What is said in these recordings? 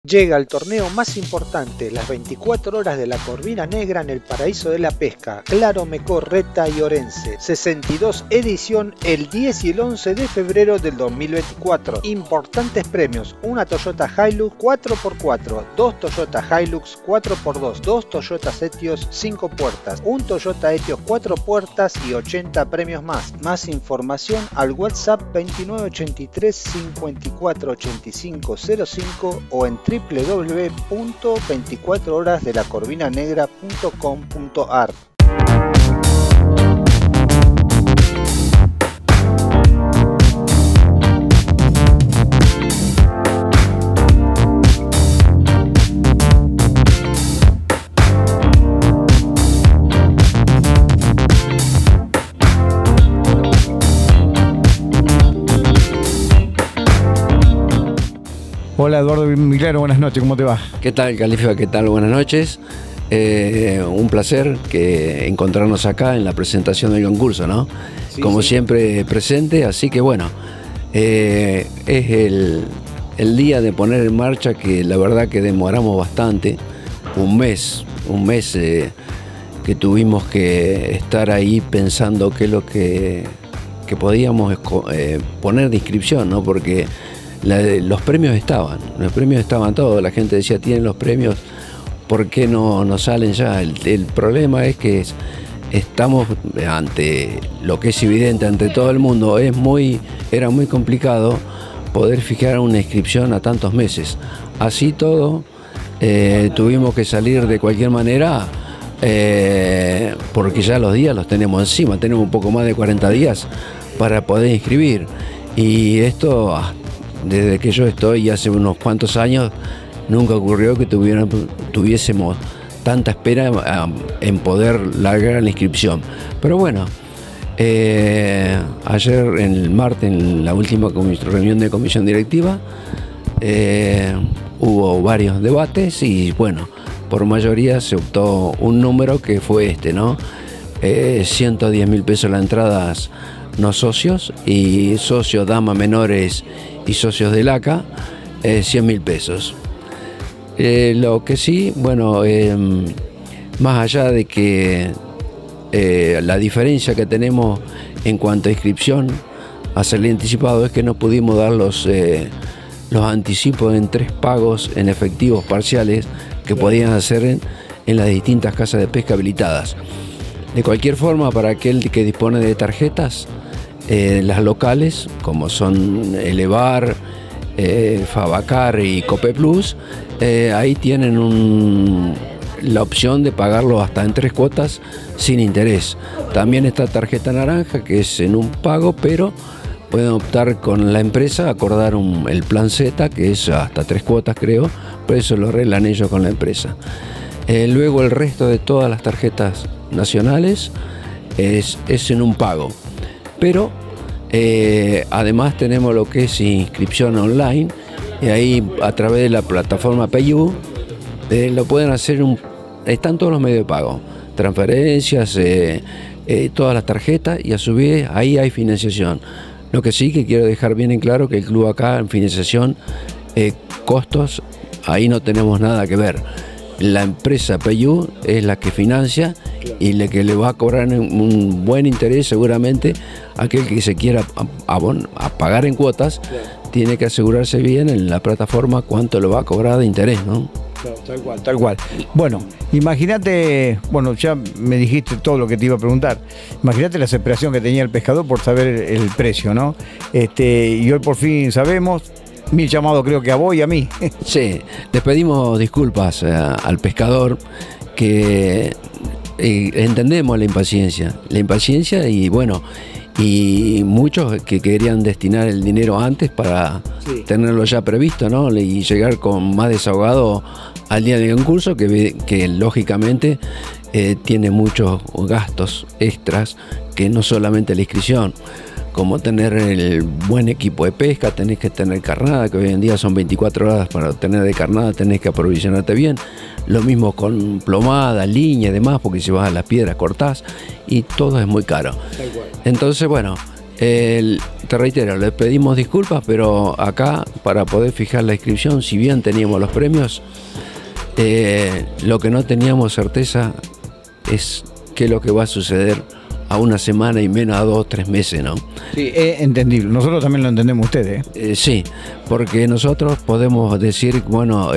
Llega el torneo más importante, las 24 horas de la Corvina Negra en el paraíso de la pesca, Claro, Mecó, Reta y Orense. 62 edición el 10 y el 11 de febrero del 2024. Importantes premios, una Toyota Hilux 4x4, dos Toyota Hilux 4x2, dos Toyota Etios 5 puertas, un Toyota Etios 4 puertas y 80 premios más. Más información al WhatsApp 2983 548505 o en www.24horasdelacorvinanegra.com.ar. Hola Eduardo Milagro, buenas noches, ¿cómo te va? ¿Qué tal, Califa? ¿Qué tal? Buenas noches. Un placer encontrarnos acá en la presentación del concurso, ¿no? Sí, como siempre presente, así que bueno, es el día de poner en marcha que la verdad que demoramos bastante, un mes que tuvimos que estar ahí pensando qué es lo que podíamos poner de inscripción, ¿no? Porque los premios estaban todos, la gente decía, tienen los premios, ¿por qué no salen ya? El problema es que estamos ante lo que es evidente ante todo el mundo, era muy complicado poder fijar una inscripción a tantos meses. Así todo, tuvimos que salir de cualquier manera, porque ya los días los tenemos encima, tenemos un poco más de 40 días para poder inscribir, y esto desde que yo estoy hace unos cuantos años nunca ocurrió que tuviésemos tanta espera en poder largar la inscripción. Pero bueno, ayer, el martes, en la última reunión de comisión directiva, hubo varios debates y bueno, por mayoría se optó un número que fue ¿no? 110.000 pesos la entrada no socios, y socios, damas menores y socios del ACA, 100.000 pesos. Lo que sí, bueno, más allá de que la diferencia que tenemos en cuanto a inscripción a salir anticipado es que no pudimos dar los anticipos en 3 pagos en efectivos parciales que podían hacer en las distintas casas de pesca habilitadas. De cualquier forma, para aquel que dispone de tarjetas, las locales, como son Elevar, Fabacar y Cope Plus, ahí tienen la opción de pagarlo hasta en 3 cuotas sin interés. También está tarjeta naranja, que es en un pago, pero pueden optar con la empresa, acordar el plan Z, que es hasta 3 cuotas creo, pero eso lo arreglan ellos con la empresa. Luego el resto de todas las tarjetas nacionales es en un pago. Pero además tenemos lo que es inscripción online, y ahí a través de la plataforma PayU lo pueden hacer, están todos los medios de pago, transferencias, todas las tarjetas, y a su vez ahí hay financiación. Lo que sí que quiero dejar bien en claro que el club acá en financiación, costos, ahí no tenemos nada que ver. La empresa PayU es la que financia y la que le va a cobrar un buen interés seguramente. Aquel que se quiera pagar en cuotas, tiene que asegurarse bien en la plataforma cuánto le va a cobrar de interés, ¿no? Claro, tal cual. Bueno, imagínate, ya me dijiste todo lo que te iba a preguntar. Imagínate la desesperación que tenía el pescador por saber el precio, ¿no? Y hoy por fin sabemos. 1000 llamados creo que a vos y a mí. Sí, les pedimos disculpas al pescador, que entendemos la impaciencia y bueno, y muchos que querían destinar el dinero antes para tenerlo ya previsto, ¿no? Y llegar con más desahogado al día del concurso, que lógicamente tiene muchos gastos extras, que no solamente la inscripción, como tener el buen equipo de pesca, tenés que tener carnada, que hoy en día son 24 horas para obtener de carnada, tenés que aprovisionarte bien. Lo mismo con plomada, línea y demás, porque si vas a las piedras cortás, y todo es muy caro. Entonces, bueno, Te reitero, le pedimos disculpas, pero acá para poder fijar la inscripción, si bien teníamos los premios, lo que no teníamos certeza es qué es lo que va a suceder a una semana y menos a 2 o 3 meses, ¿no? Sí, es entendible. Nosotros también lo entendemos ustedes. Sí, porque nosotros podemos decir, bueno,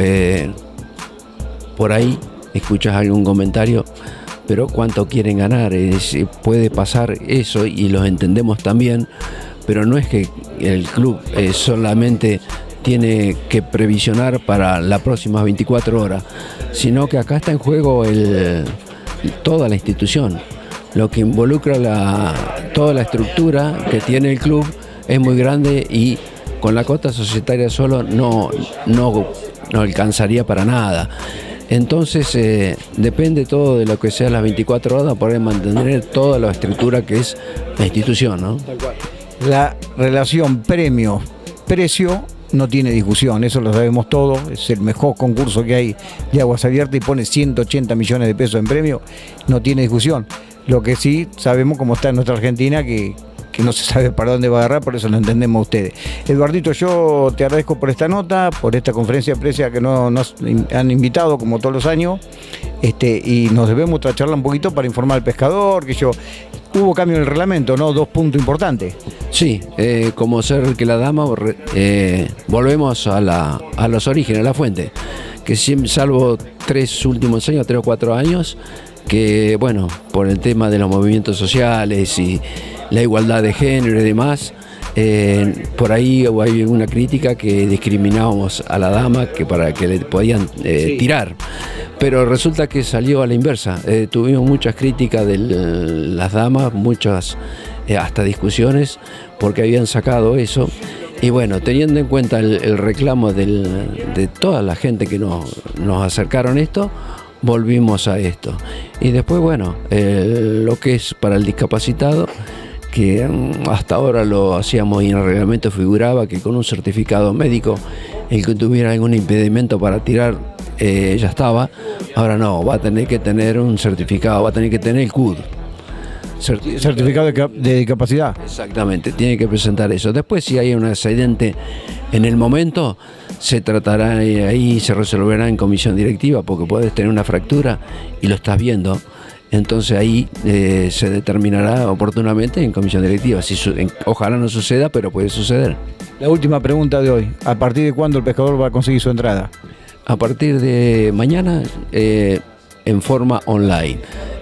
por ahí escuchas algún comentario, pero cuánto quieren ganar, puede pasar eso y los entendemos también, pero no es que el club solamente tiene que previsionar para las próximas 24 horas, sino que acá está en juego toda la institución. Lo que involucra toda la estructura que tiene el club es muy grande y con la cuota societaria solo no alcanzaría para nada. Entonces depende todo de lo que sea las 24 horas para poder mantener toda la estructura que es la institución, ¿no? La relación premio-precio no tiene discusión, eso lo sabemos todos, es el mejor concurso que hay de Aguas Abiertas y pone 180 millones de pesos en premio, no tiene discusión. Lo que sí sabemos cómo está en nuestra Argentina, que no se sabe para dónde va a agarrar, por eso lo entendemos ustedes. Eduardito, yo te agradezco por esta nota, por esta conferencia de prensa que nos han invitado como todos los años, y nos debemos otra charla un poquito para informar al pescador, hubo cambio en el reglamento, ¿no? 2 puntos importantes. Sí, como ser que la dama, volvemos a los orígenes, a la fuente, que siempre, salvo 3 últimos años, 3 o 4 años, que bueno, por el tema de los movimientos sociales y la igualdad de género y demás, por ahí hay una crítica que discriminábamos a la dama para que le podían tirar, pero resulta que salió a la inversa. Tuvimos muchas críticas de las damas, muchas hasta discusiones porque habían sacado eso. Y bueno, teniendo en cuenta el reclamo de toda la gente que nos acercaron esto, volvimos a esto. Y después, bueno, lo que es para el discapacitado, que hasta ahora lo hacíamos y en el reglamento figuraba que con un certificado médico, el que tuviera algún impedimento para tirar ya estaba. Ahora no, va a tener que tener un certificado, va a tener que tener el CUD. Certificado de discapacidad. Exactamente, tiene que presentar eso. Después, si hay un accidente en el momento, se tratará ahí, se resolverá en comisión directiva, porque puedes tener una fractura y lo estás viendo. Entonces ahí se determinará oportunamente en comisión directiva. Ojalá no suceda, pero puede suceder. La última pregunta de hoy: ¿a partir de cuándo el pescador va a conseguir su entrada? A partir de mañana, en forma online.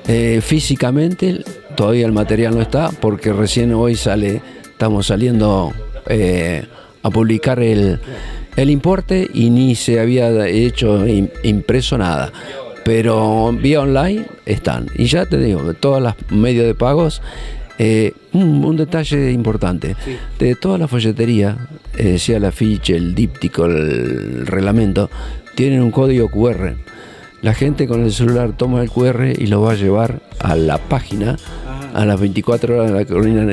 Físicamente todavía el material no está, porque recién hoy estamos saliendo a publicar el importe y ni se había hecho impreso nada. Pero vía online están. Y ya te digo, todos los medios de pagos, un detalle importante, sí. De toda la folletería, sea el afiche, el díptico, el reglamento, tienen un código QR. La gente con el celular toma el QR y lo va a llevar a la página, a las 24 horas de la Corvina,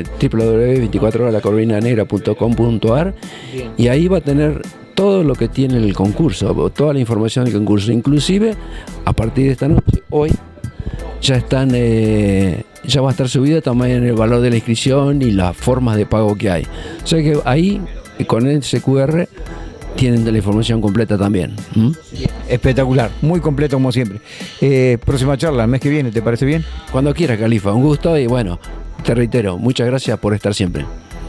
www.24horaslacorvinanegra.com.ar, y ahí va a tener todo lo que tiene el concurso, toda la información del concurso, inclusive a partir de esta noche, hoy, ya va a estar subido también el valor de la inscripción y las formas de pago que hay. O sea que ahí, con ese QR, tienen la información completa también. Espectacular, muy completo como siempre. Próxima charla, el mes que viene, ¿te parece bien? Cuando quieras, Califa, un gusto y bueno, te reitero, muchas gracias por estar siempre.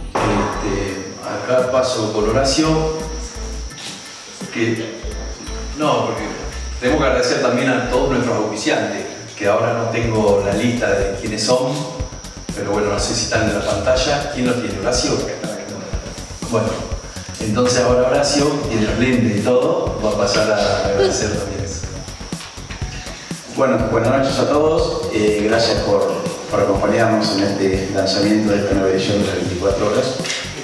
Acá paso por Horacio. Porque tenemos que agradecer también a todos nuestros auspiciantes, que ahora no tengo la lista de quiénes son, pero bueno, no sé si están en la pantalla. ¿Quién los tiene? ¿Horacio? Bueno, entonces ahora Horacio tiene los lentes y todo, va a pasar a agradecer también eso. Bueno, buenas noches a todos, gracias por acompañarnos en este lanzamiento de esta nueva edición de las 24 horas.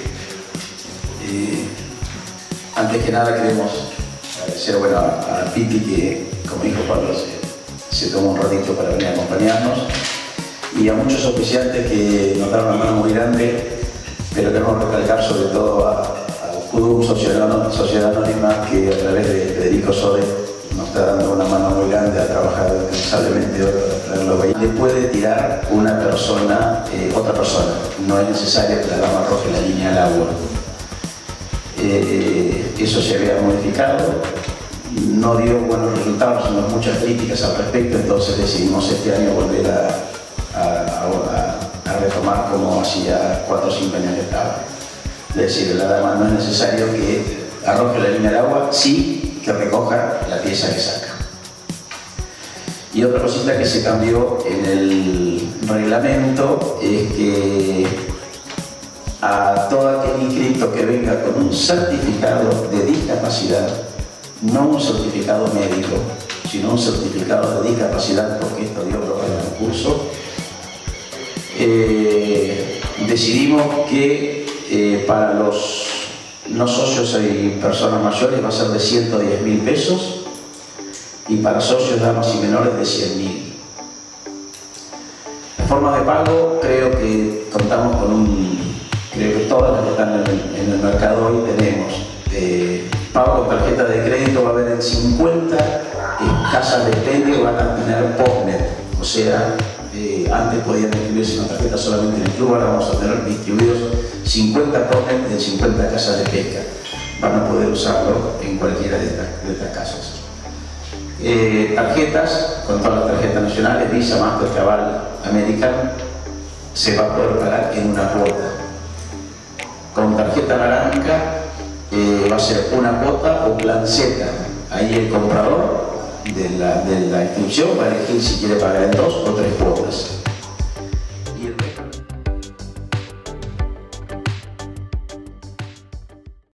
Antes que nada queremos agradecer a Piti, que como dijo Pablo, se tomó un ratito para venir a acompañarnos, y a muchos auspiciantes que nos dan una mano muy grande, pero queremos recalcar sobre todo a CUDUM, Sociedad Anónima, que a través de Federico Sode nos está dando una mano muy grande seguramente ha trabajado incansablemente hoy para traerlo ahí. Le puede tirar una persona, otra persona. No es necesario que la dama arroje la línea al agua. Eso se había modificado, no dio buenos resultados, sino muchas críticas al respecto, entonces decidimos este año volver a retomar como hacía 4 o 5 años que estaba. Es decir, la dama no es necesario que arroje la línea al agua, sí que recoja la pieza que saca. Y otra cosita que se cambió en el reglamento es que a todo aquel inscripto que venga con un certificado de discapacidad, no un certificado médico, sino un certificado de discapacidad, porque esto dio lugar al concurso, decidimos que para los no socios y personas mayores va a ser de 110.000 pesos y para socios, damas y menores de 100.000. Las formas de pago, creo que contamos con creo que todas las que están en el mercado hoy tenemos. Pago con tarjeta de crédito, va a haber en 50 casas de expendio, van a tener postnet, o sea, antes podían inscribirse una tarjeta solamente en el club, ahora vamos a tener distribuidos 50 postnet en 50 casas de pesca. Van a poder usarlo en cualquiera de estas casas. Tarjetas, con todas las tarjetas nacionales, Visa, Mastercard, American, se va a poder pagar en una cuota. Con tarjeta naranja va a ser una cuota o plan Z. Ahí el comprador de la inscripción va a elegir si quiere pagar en 2 o 3 cuotas.